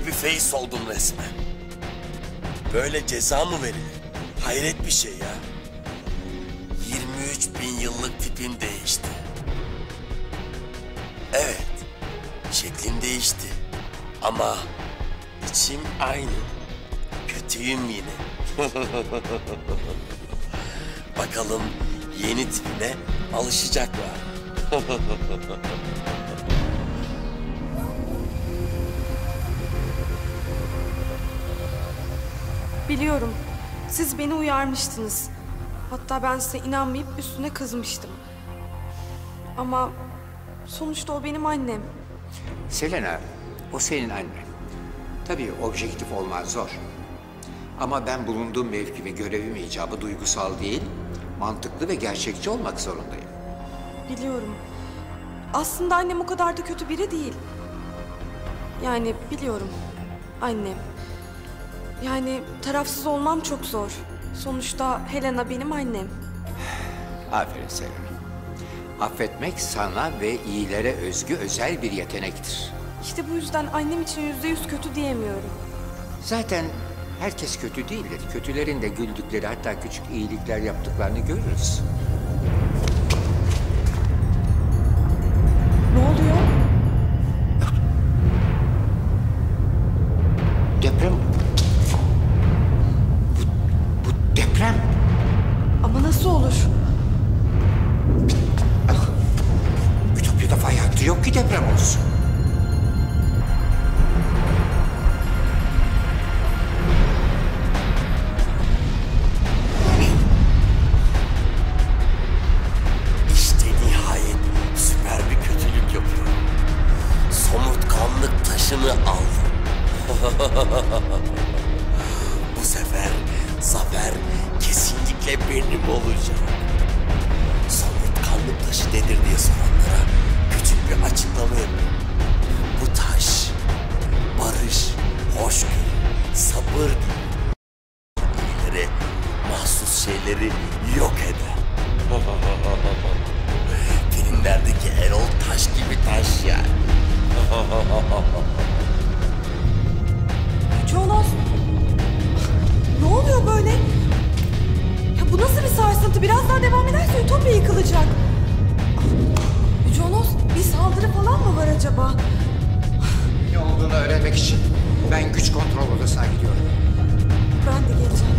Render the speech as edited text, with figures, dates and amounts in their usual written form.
Babyface oldum resmen. Böyle ceza mı verilir? Hayret bir şey ya. 23.000 yıllık tipin değişti. Evet, şeklin değişti. Ama içim aynı. Kötüyüm yine. Bakalım yeni tipime alışacaklar. Biliyorum. Siz beni uyarmıştınız. Hatta ben size inanmayıp üstüne kızmıştım. Ama sonuçta o benim annem. Selena, o senin annen. Tabii objektif olman zor. Ama ben bulunduğum mevki ve görevim icabı duygusal değil, mantıklı ve gerçekçi olmak zorundayım. Biliyorum. Aslında annem o kadar da kötü biri değil. Yani biliyorum. Annem. Yani tarafsız olmam çok zor. Sonuçta Helena benim annem. Aferin Selena. Affetmek sana ve iyilere özgü özel bir yetenektir. İşte bu yüzden annem için %100 kötü diyemiyorum. Zaten herkes kötü değildir. Kötülerin de güldükleri, hatta küçük iyilikler yaptıklarını görürüz. Ne oluyor? Deprem. Bu deprem. Ama nasıl olur? Ütopya'da fay hattı yok ki deprem olsun. İşte nihayet süper bir kötülük yapıyorum. Somurtkanlık taşını aldım. Bu sefer zafer kesinlikle benim olacak. Somurtkanlık taşı nedir diye soranlara küçük bir açıklama yapayım. Bu taş barış, hoşgörü, sabır gibi iyilere mahsus şeyleri yok eder. Filmlerdeki Erol Taş gibi taş yani. Jonas! Ne oluyor böyle? Ya bu nasıl bir sarsıntı? Biraz daha devam ederse Ütopya yıkılacak. Jonas, bir saldırı falan mı var acaba? Ne olduğunu öğrenmek için ben güç kontrol odasına gidiyorum. Ben de geleceğim.